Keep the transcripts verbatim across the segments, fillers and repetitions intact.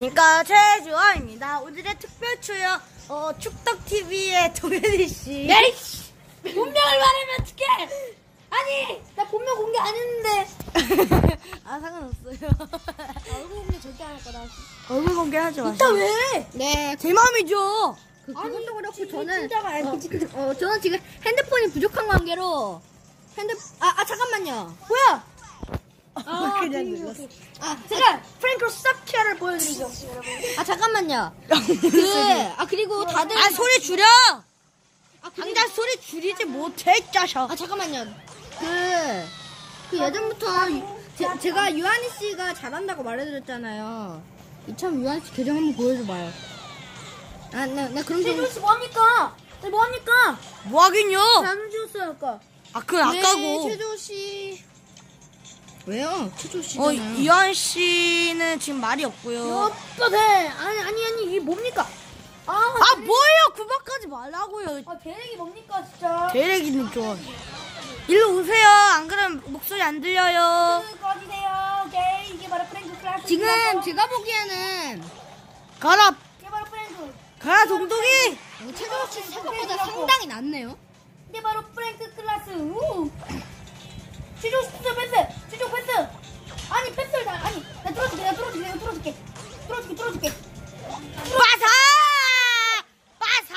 그러니까 최주아입니다. 오늘의 특별 출연 어 축덕티비의 동현이 씨. 야이씨! 본명을 말하면 어떡해! 아니! 나 본명 공개 안 했는데! 아 상관없어요. 얼굴 공개 절대 안 할 거다. 얼굴 공개하지 마세요. 이따 왜? 네, 제 마음이죠. 그, 그것도 그렇고 저는 어, 어, 저는 지금 핸드폰이 부족한 관계로 핸드 아, 아 잠깐만요. 뭐야? 아, 그냥 오케이, 눌렀어. 오케이. 아, 제가 프랭크 스탑키아를 보여드리죠. 아 잠깐만요. 그, 아 그리고 다들 아 소리 줄여. 아, 그리고- 당장 소리 줄이지 못해 이 자식. 아 잠깐만요. 그, 그 예전부터 유- 제, 제가 유한이 씨가 잘한다고 말해드렸잖아요. 이참 유한이 씨 계정 한번 보여줘봐요. 아, 나, 나 그런 거. 최준 씨 뭐합니까? 네, 뭐합니까? 뭐 하긴요? 안 주셨어요 아까. 아 그건 네, 아까고. 최준 씨. 왜요? 최준 어 씨잖아요. 이한 씨는 지금 말이 없고요. 오빠 돼. 아니 아니 아니 이게 뭡니까? 아, 아 뭐예요? 그만까지 말라고요. 아 대렉이 뭡니까 진짜? 대렉이는 좀. 일로 오세요. 안 그러면 목소리 안 들려요. 꺼지세요. 오케이 이게 바로 프랭크 클라스. 지금 제가 보기에는 가라. 이게 바로 프랭크. 가라 동동이. 최준 씨 생각보다 상당히 낫네요. 이게 바로 프랭크 클라스. 우. 최준 씨 진짜 패스. 최준 패스. 아니 패스를 다 아니 나 뚫어줄게 나 뚫어줄게 내가 뚫어줄게 뚫어줄게 뚫어줄게. 빠사. 빠사.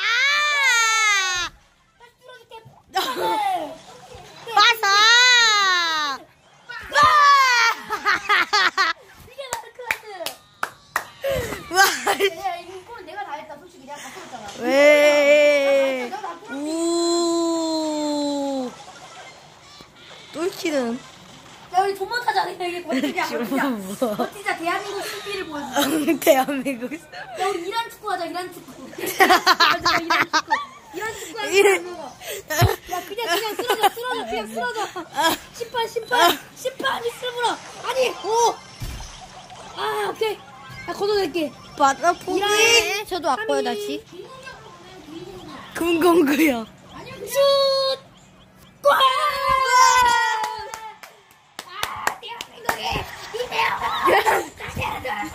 다시 뚫어줄게. 네. 빠사. 이게 바로 클라스. 와. 야, 이 골은 내가 다 했다. 솔직히 내가 다 뚫었잖아. 왜? 내가 다 뚫었지. 우. 똘키는. 야, 우리 존만 타자. 이게 멋지자. 멋지자. 뭐. 멋지자. 대한민국 신비를 보여주자. 대한민국. 야, 우리 이란 축구 하자. 이란 축구. 맞아, 이란 축구. 이란 축구 하자. 야, 그냥 그냥 쓰러져. 쓰러져. 그냥 쓰러져. 심판 심판. 심판 미스를 불어. 아니. 오. 아, 오케이. 나 걷어낼게. 바다 포기. 이란. 저도 왔고요 다시. 금공구요. 슛. 골! 아, 대한민국이 이대로 다시 하자.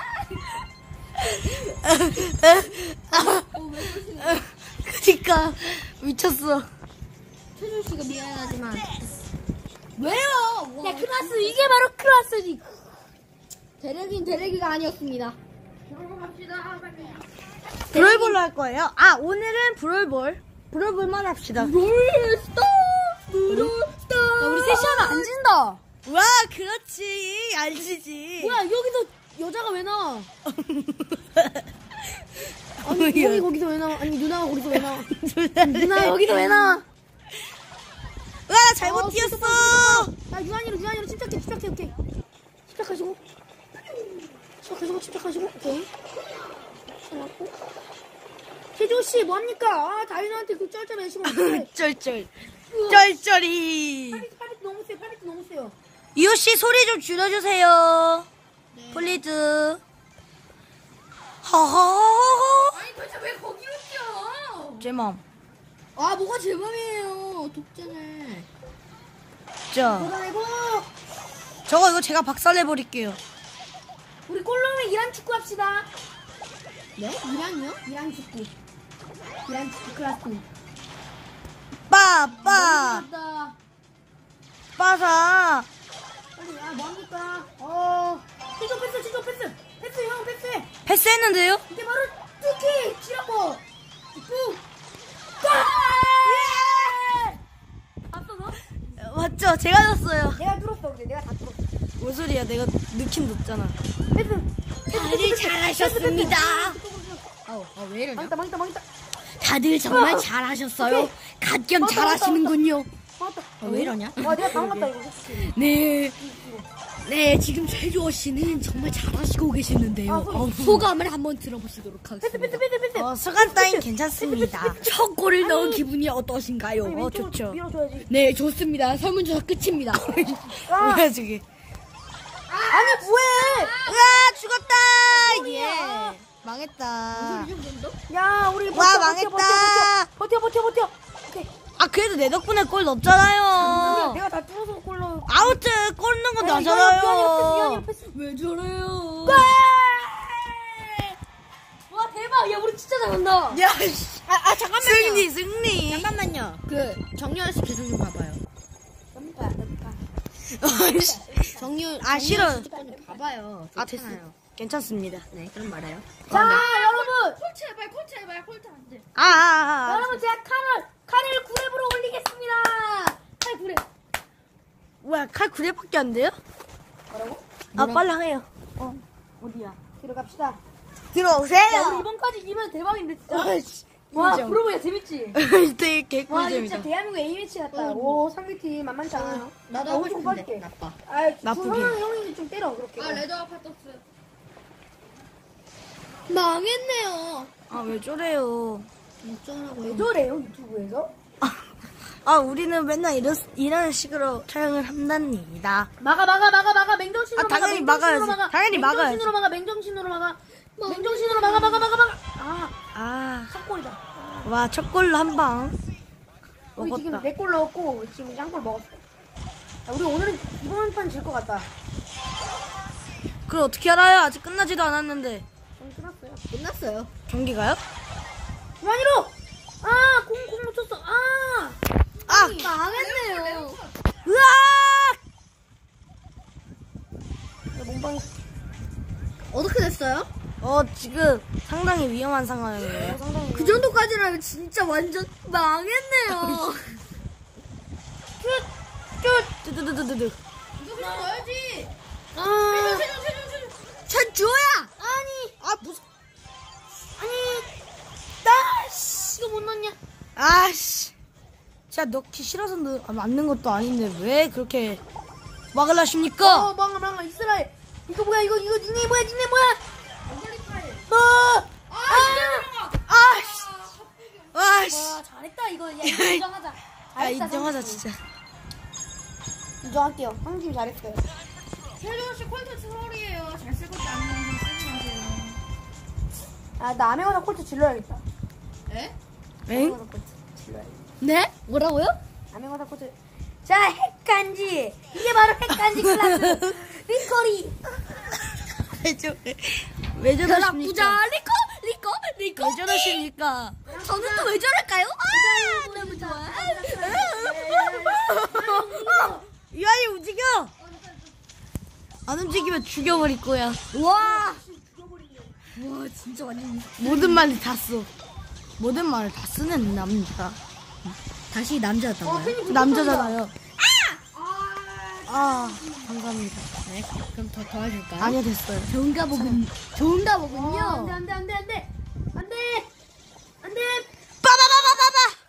그니까 미쳤어. 최준 씨가 미안하지만 왜요? 야 클라스 이게 바로 클라스지. 대렉인 대렉이가 아니었습니다. 브롤볼로 할 거예요. 아 오늘은 브롤볼. 브롤볼만 합시다. 롤스타 롤스타. 야 우리 셋이 하면 안 진다. 와 그렇지 알지지. 뭐야 여기서 여자가 왜 나와? 아니 형이 거기서 왜 나와? 아니 누나가 거기서 왜 나와? 누나 여기서 왜 나와? 와 잘못 어, 뛰었어. 야 유한이로 유한이로 침착해 침착해 오케이. 침착하시고 침착하시고 침착하시고 오케이. 침착하고. 최준 씨 뭐합니까? 아 다윤한테 그 쩔쩔 해시고. 쩔쩔. 쩔쩔이. 팔이 팔이 너무 세 팔이 너무 세요. 이호 씨 소리 좀 줄여주세요. 네. 플리즈. 하하하하. 아니 도대체 왜 거기로 뛰어? 제 맘. 아 뭐가 제 맘이에요. 독재네. 자, 걷어내고 저거 이거 제가 박살내버릴게요. 우리 꼴로면 이란 축구 합시다. 네? 이란이요? 이란 축구. 이란 축구 클라스. 빠빠. 멋있다. 빠사. 빨리 야 뭐합니까? 어. 치조 패스 치조 패스. 패스 형 패스. 패스했는데요? 이게 바로 뚜키 치라고. 뚜. 골! 봤어 너? 맞죠? 제가 졌어요. 내가 뚫었어 근데 내가 다 뚫었어. 뭔 소리야? 내가 느낌 높잖아. 패스. 다들 잘하셨습니다. 아우 아왜 이러냐? 망했다 망했다 망했다. 다들 정말 잘하셨어요. 갓겸 맞다, 잘하시는군요. 망했다. 아, 왜 이러냐? 와 내가 다 망했다 이거. 네. 네, 지금 최주호 씨는 정말 잘하시고 계시는데요. 아, 소리. 어, 소감을 한번 들어보시도록 패스 하겠습니다. 패스 패스 패스. 어, 소감 따윈 괜찮습니다. 첫 골을 넣은 기분이 어떠신가요? 아니, 어, 왼쪽으로 좋죠. 밀어줘야지. 네, 좋습니다. 설문조사 끝입니다. 아. 뭐야, 저게. 아니 뭐해? 으아, 죽었다! 소리야. 예. 망했다. 야 우리 버텨, 와, 버텨, 망했다. 버텨 버텨 버텨 버텨. 오케이. 아, 그래도 내 덕분에 골 넣었잖아요. 내가 다 뚫어서 골로. 아웃, 골 넣은 건 야, 나잖아요. 미안해, 미안해, 패스. 왜 저래요? 골! 진짜 잘한다. 야, 씨. 아, 아 잠깐만요. 승리, 승리. 잠깐만요. 그 정유현 씨 계속 좀 봐봐요. 넘가, 넘가. 어이씨. 정유 아, 싫어요. 좀 봐봐요. 아, 됐어요. 괜찮습니다. 네, 그럼 말해요. 자, 여러분. 콜트 해봐요. 콜트 해봐요. 콜트 안 돼. 아, 아, 아. 아. 여러분, 제가 칼을, 칼을 구 렙으로 올리겠습니다. 칼 구 렙. 뭐야, 칼 구레밖에 안 돼요? 뭐라고? 아, 뭐라고? 빨리 하세요. 어디야? 들어갑시다. 야, 우리 들어오세요. 이번까지 이기면 대박인데, 진짜. 어이씨. 와, 인정. 부르보야 재밌지? 되게 와, 이거 개꿀잼이다. 진짜 대한민국 A매치 같다. 오, 상대팀 만만치 않아요. 나도 아, 하고 우리 좀 싶은데. 빠질게. 나빠. 아, 나쁘게. 형이, 형이 좀 때려, 그렇게. 레더 파토스. 망했네요. 아, 왜 저래요? 어쩌라고. 왜 저래요, 유튜브에서? 아, 우리는 맨날 이런, 이런 식으로 촬영을 한답니다. 막아, 막아, 막아, 막아, 맹정신으로 아, 당연히 막아, 맹정신으로 막아야지. 막아. 당연히 막아야지. 맹정신으로 막아, 맹정신으로 막아. 맹정신으로 막아, 막아, 막아, 막아. 아, 아, 샷골이다. 와, 첫 골로 한 방. 우리 지금 먹었다. 네 골 넣었고, 지금 한 골 먹었어. 야, 우리 오늘은 이번 판 질 것 같다. 그걸 어떻게 알아요? 아직 끝나지도 않았는데. 좀 끝났어요. 끝났어요. 경기가요? 주환이로! 아, 공, 공 놓쳤어. 아! 아! 망했네요. 으악! 야, 몸빵이. 어떻게 됐어요? 어, 지금 상당히 위험한 상황이에요. 상당히. 그 정도까지라면 진짜 완전 망했네요. 뚜두두두두두. 이거 넣어야지. 아, 전 줘야. 아니, 아, 무슨. 아니. 나씨, 이거 못 넣냐? 아씨. 진짜 넣기 싫어서 넣, 아, 맞는 것도 아닌데, 왜 그렇게 막으려 하십니까? 어, 망아, 망아, 이스라엘. 이거 뭐야, 이거, 이거 닉네임 뭐야, 닉네임 뭐야? 어! 아! 아씨. 아씨. 와, 잘했다, 이거. 야, 이거 인정하자. 야, 잘했다, 인정하자, 상대팀. 진짜. 인정할게요. 상팀 잘했어요. 세종 씨 콜트 트롤이에요. 잘 쓸 것도 아니면 쓰지 마세요. 아, 나 아메거나 콜트 질러야겠다. 네? 엥? 아메거나 콜트 질러야겠다. 네? 뭐라고요? 아메거나 콜트. 자, 핵간지. 이게 바로 핵간지 클라스. 리커리. 왜 저, 왜 저러십니까? 리코, 리코, 리코. 왜 저러십니까? 저는 또 왜 저럴까요? 아, 너무 좋아. 이 아이 움직여! 안 움직이면 죽여버릴 거야. 와. 와, 진짜 완전. 모든 말을 다 써. 모든 말을 다 쓰는 남자. 다시 남자였던가요? 남자잖아요. 아, 감사합니다. 네, 그럼 더 도와줄까요? 아니요, 됐어요. 좋은 가복은 좋은 어, 가복은요. 안 돼, 안 돼, 안 돼, 안 돼. 안 돼. 안 돼. 빠바바바바바!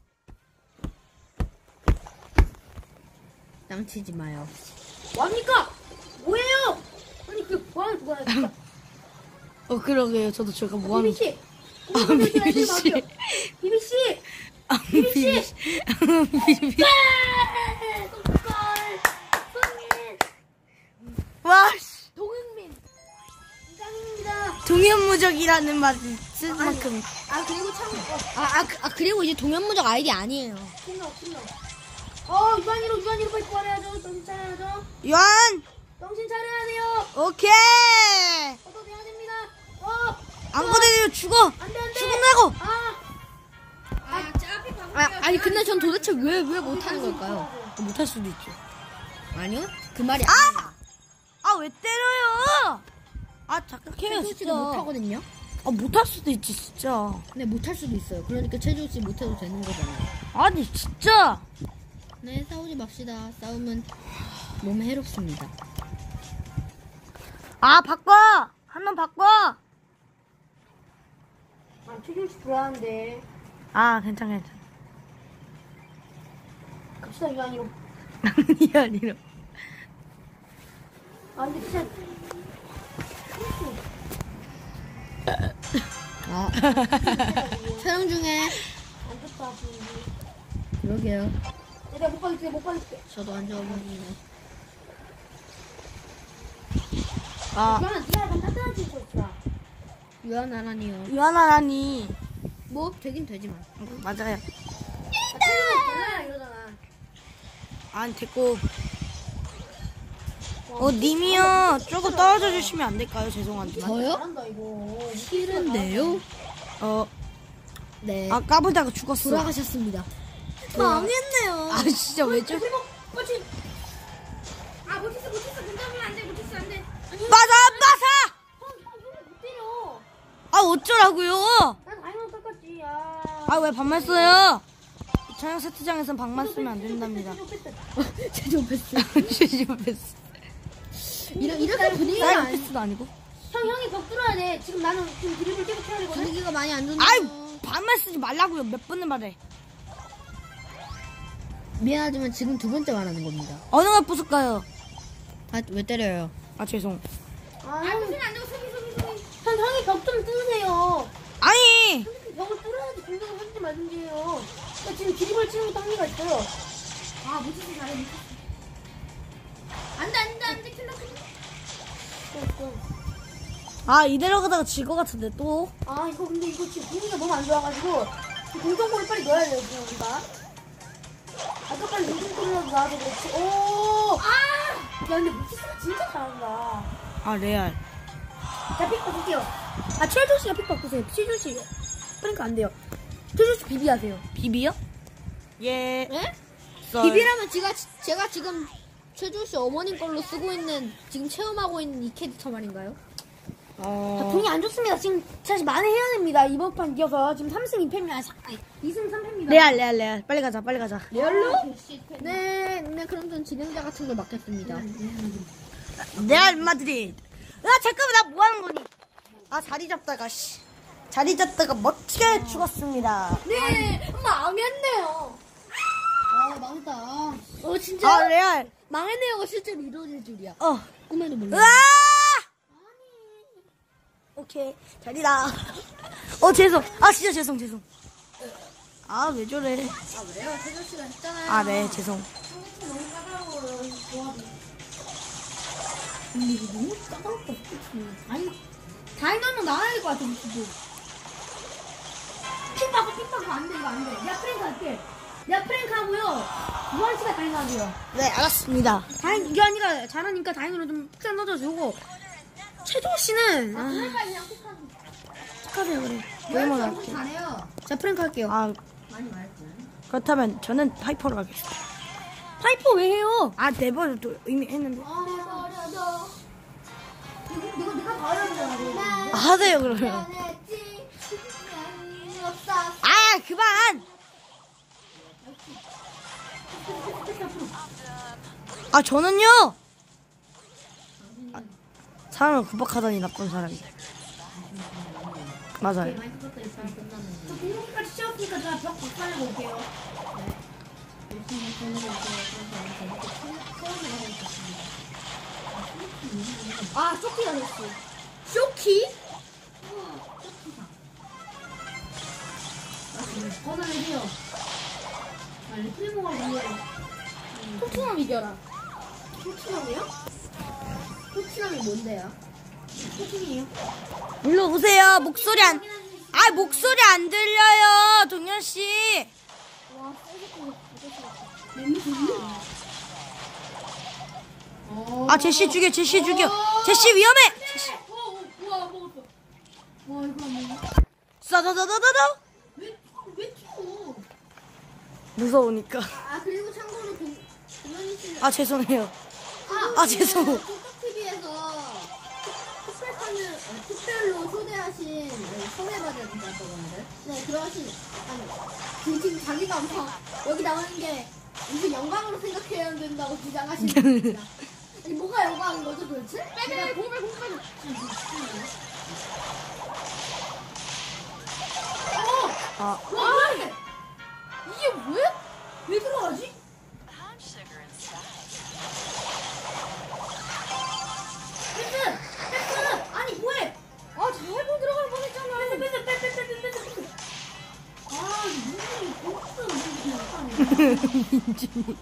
낭치지 마요. 뭐합니까? 뭐예요? 아니, 그, 뭐하는 거야, 진짜. 어, 그러게요. 저도 제가 뭐 하는 비비씨. 아, 비비씨. 비비씨. 아, 비비씨. 비비. 네! 골. 손님. 와, 씨. 동흥민. 이장입니다. 동현무적이라는 말을 쓸 만큼. 아, 그리고 참, 어, 아, 아, 그- 아 그리고 이제 동현무적 아이디 아니에요. 신나, 신나. 어, 유한이로, 유한이로 빨리 구하래야죠. 정신 차려야죠. 요한! 정신 차려야 돼요. 오케이! 걷어내야 됩니다. 어, 안 꺼내면 죽어! 안 돼, 안 돼. 죽는다고! 아, 아, 아니 근데 전 도대체 왜 왜 못하는 걸까요? 못할 수도 있죠. 아니요, 그 말이 아! 아니에요. 아, 왜 때려요? 아, 착각해요, 최준 씨도 진짜. 못하거든요. 아, 못할 수도 있지, 진짜. 네, 못할 수도 있어요. 그러니까 최준 씨 못해도 되는 거잖아요. 아니, 진짜. 네, 싸우지 맙시다. 싸움은 몸에 해롭습니다. 아, 바꿔! 한 번 바꿔! 아, 최준 씨 좋아하는데. 아, 괜찮아, 괜찮아. 갑시다, 유한이로. 아니, 아니로. 아, 근데 진짜. 아, 촬영 중에. 안 좋다, 지금. 그러게요. 내가 못 가겠지, 못 가겠지. 저도 안 좋아 보이네. 아, 유한아, 니가 약간 따뜻한 친구 있더라. 유한하라니요. 유한하라니. 뭐 되긴 되지만. 맞아요. 아, 최준이 별로야, 이러잖아. 아니, 됐고. 어, 님이요. 조금 떨어져 주시면 안 될까요? 죄송한데. 저요? 잘한다, 이거. 싫은데요? 어, 네. 아, 까불다가 죽었어. 돌아가셨습니다. 망했네요. 아, 진짜 왜 저, 그리고 뭐지? 아 못했어 못했어 문잡으면 안돼 못했어 안돼. 맞아, 맞아! 못 때려. 아, 어쩌라고요? 난 다이너 깎았지. 아. 아, 왜 반말 써요? 촬영 세트장에선 방만 쓰면 안 된답니다. 최종 패스. 최종 패스. 이러, 이렇게 분위기가 사이드 안, 패스도 아니고. 형, 형이 벽 뚫어야 돼. 지금 나는 지금 드리블 계속 쳐야 되거든. 분위기가 많이 안 좋네. 아이, 반말 쓰지 말라고요. 몇 번을 말해. 미안하지만 지금 두 번째 말하는 겁니다. 어느 걸 부술까요? 아, 왜 때려요? 아, 죄송. 아, 아 형, 무슨 안 되고 소리 소리 소리. 형, 형이 벽 좀 뚫으세요. 아니! 벽을 뚫어야지 공격을 하지 말든지 해요. 나 지금 드리블 치는 것도 한계가 있어요. 아 못했어 잘해 못했어. 안돼 안돼 안돼 킬러 킬러. 아, 이대로 가다가 질 것 같은데, 또. 아, 이거 근데 이거 지금 분위기가 너무 안 좋아가지고 공격골을 빨리 넣어야 돼요, 지금 우리가. 아까 빨리 공격골이라도 나와서 그렇지. 오! 아! 야, 근데 무티스가 진짜 잘한다. 아, 레알. 자, 픽 바꿀게요. 아, 최준 씨가 픽 바꾸세요. 최준 씨. 그러니까 안 돼요. 최준 씨 비비하세요. 비비요? 예. 예? 썰. 비비라면 제가, 제가 지금 최준 씨 어머님 걸로 쓰고 있는, 지금 체험하고 있는 이 캐릭터 말인가요? 어. 분위기 안 좋습니다. 지금 사실 만회해야 됩니다. 이번 판 이겨서 지금 삼 승 이 패입니다. 아니, 이 승 삼 패입니다. 레알, 레알, 레알. 빨리 가자, 빨리 가자. 레알로? 네, 네, 그럼 전 진행자 같은 걸 맡겠습니다. 레알 마드리드. 아, 잠깐만, 나 뭐 하는 거니? 아, 자리 잡다가, 씨. 자리 잡다가 멋지게 죽었습니다. 네, 망했네요. 아, 망했다. 어, 진짜? 아, 레알. 망했네요가 실제로 이루어질 줄이야. 어. 꿈에도 몰라. 으아! 오케이. 자리다. 어, 죄송. 아, 진짜 죄송, 죄송. 아, 왜 저래. 아, 왜요? 세준 씨가 했잖아요. 아, 네, 죄송. 너무 까다로워요, 이 조합이. 근데 이거 너무 까다롭다, 솔직히. 아니, 다이너는 나와야 될 것 같아, 지금. 픽 바꿔, 픽 바꿔. 안 돼, 이거 안 돼. 내가 프랭크 할게. 내가 프랭크 하고요. 유한 씨가 다이너 하고요. 네, 알았습니다. 다인, 이게 아니라 잘하니까 다이너로 좀 픽 넣어주고. 최종 씨는. 아, 축하해요, 그래. 왜만 할게. 잘해요. 자, 프랭크 할게요. 아, 많이 말했지. 그렇다면 저는 파이퍼로 하겠습니다. 파이퍼 왜 해요? 아, 네번도 이미 했는데. 아, 어려워. 이거 내가 다 어려운데. 아, 하세요, 그러면. 아, 그만! 아, 저는요! 아, 사람을 구박하다니, 나쁜 사람이. 맞아요. 저 공격까지 치웠으니까 제가 벽 박살내고 올게요. 아, 쇼키가 됐어. 쇼키? 걷어내세요. 아, 리플모가 이겨요. 토트넘 이겨라. 토트넘이요? 토트넘이 뭔데요? 토트넘이요? 일로 오세요. 목소리 안, 아, 목소리 안 들려요, 동현씨. 와, 너무 좋네. 아, 제시 죽여, 제시 죽여. 제시 위험해! 제시. 와, 먹었어. 와, 이거 안 먹어. 싸다다다다다. 왜, 왜 튀어? 무서우니까. 아, 그리고 참고로 동, 동현이 씨는. 아, 죄송해요. 아, 죄송. 톡톡티비에서 특별판을, 어, 특별로 초대하신 성해받은 분이었거든요. 네, 그러신, 아니, 그 지금 자기가 막 여기 나오는 게 무슨 영광으로 생각해야 된다고 주장하시는 분입니다. 아니, 뭐가 영광인 거죠, 도대체? 빼빼, 공백, 공백. 어! 아, 와, 이게, 이게 왜? 왜 들어가지? 패스! 패스! 아니, 뭐해? 아, 잘못 들어갈 뻔했잖아. 패스, 패스, 패스, 패스, 패스, 패스. 아, 민준이 복수 민준이.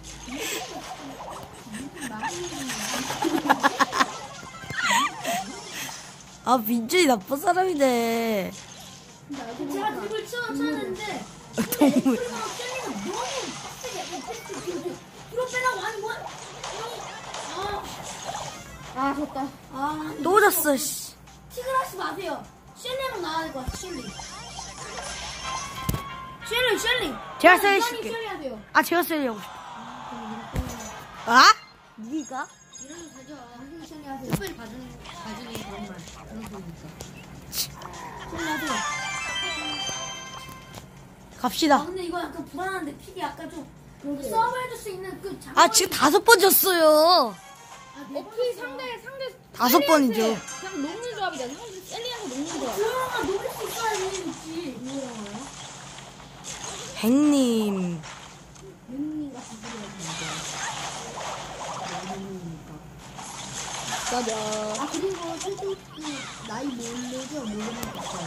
아, 민준이 나쁜 사람이네. 제가 드립을 쳐놨는데 동물. 너무 빡세게 뒤로 빼라고. 아니, 뭐 아, 아, 졌다. 아, 또 졌어, 씨. 티그라시 마세요. 셸리로 나와야 될 것 같아, 셸리. 셸리, 셸리. 제가 셀리 이관이 쓸게. 셸리 하세요. 아, 제가 셀리하고 싶어. 아? 니가? 이러면 되죠. 무슨 셸리 하세요? 특별히 봐주는, 봐주는 그런 말. 그런 소리니까. 셸리 하세요. 아, 갑시다. 근데 이거 약간 불안한데, 픽이 약간 좀 서브 해줄 수 있는 그 장. 아, 지금 다섯 번 졌어요. 어피 상대, 상대. 다섯 번이죠. 그냥 녹는 조합이다. 상대 셀리하고 녹는 조합. 조용아, 녹을 수 있어야지, 있지. 백님. 맹님 같은 소리 맞아. 아, 그리고 솔직히 나이 모르죠? 모르는 거 없어요.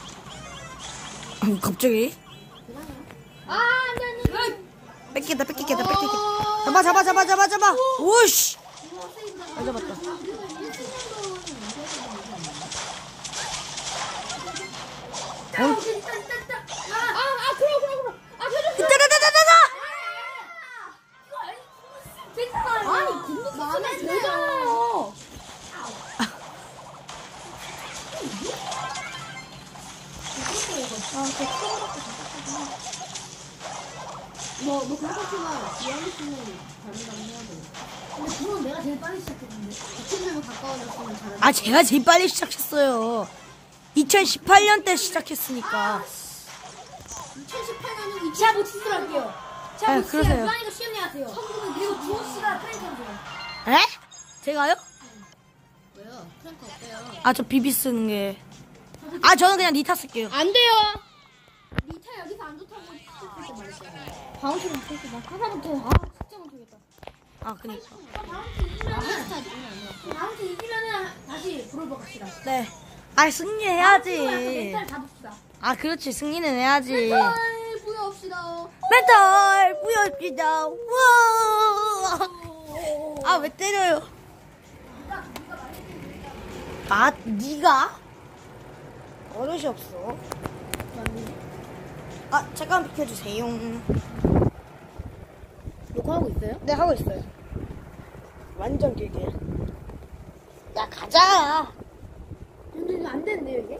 갑자기? 아, 안 돼, 안 돼. 뺏기겠다, 뺏기겠다, 뺏기겠다. 잡아, 잡아, 잡아, 잡아, 잡아. 오씨. 잘 잡았다. 아, 어? 오케이, 있다, 있다, 있다. 아, 아, 아, 그럼, 그럼, 그럼. 아, 그래, 그래. 따다다다다다! 이거 아니, 괜찮아요. 아니, 근데 마음에 진짜 들어요. 되잖아요. 너, 너 그렇게 치면 이해할 수 있는 잘못하면 해야 돼. 근데 그건 내가 제일 빨리 시작했는데. 이쯤 되면 가까워졌으면 잘할 아, 제가 제일 빨리 시작했어요. 이천십팔 년 때 시작했으니까. 이천십팔 년은 제가 뭐 치스할게요. 제가 네, 뭐 그러세요. 치스할 유한이가 시연해 하세요. 그리고 주호 씨가 프랭크 하세요. 에? 제가요? 왜요? 프랭크 어때요? 아, 저 비비 쓰는 게. 아, 저는 그냥 니타 쓸게요. 안 돼요. 리타 여기서 안 좋다고 시작할 때 말했잖아요. 바운스랑 프랭크 나 하나 못해. 아, 진짜 못하겠다. 아, 그니까. 다음 주 이기면은 다음 주 이기면은 다시 브롤버 갑시다. 네. 아, 승리해야지. 멘탈 잡읍시다. 아, 그렇지. 승리는 해야지. 멘탈 부여합시다. 멘탈 부여합시다. 우와. 아, 왜 때려요? 아, 니가? 어릇이 없어. 아, 잠깐 비켜주세요. 녹화하고 있어요? 네, 하고 있어요. 완전 길게. 야, 가자. 근데 이거 안 되는데요, 이게?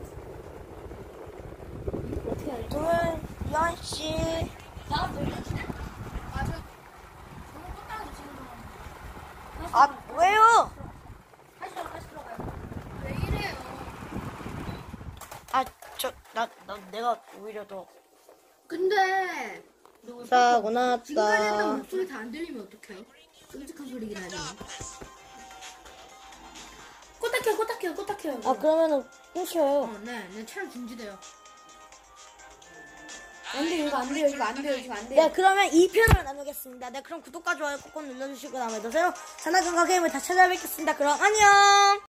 둘, 연씨. 나가 볼까? 아, 왜요? 다시 들어가, 다시 들어가요. 왜 이래요? 아, 저, 나, 나, 내가 오히려 더. 근데 싸고 지금까지 했던 났다. 목소리 다 안 들리면 어떡해요? 끔찍한 소리긴 하잖아. 꼬딱해요, 꼬딱해요, 꼬딱해요. 아, 그러면은 끊겨요. 어, 네, 네, 촬영 중지돼요. 안 돼요, 이거 안 돼요, 이거 안 돼요, 이거 안 돼요. 네, 그러면 이 편으로 나누겠습니다. 네, 그럼 구독과 좋아요 꾹꾹 눌러주시고 다음에 또 새로 자나강과 게임을 다시 찾아뵙겠습니다. 그럼 안녕!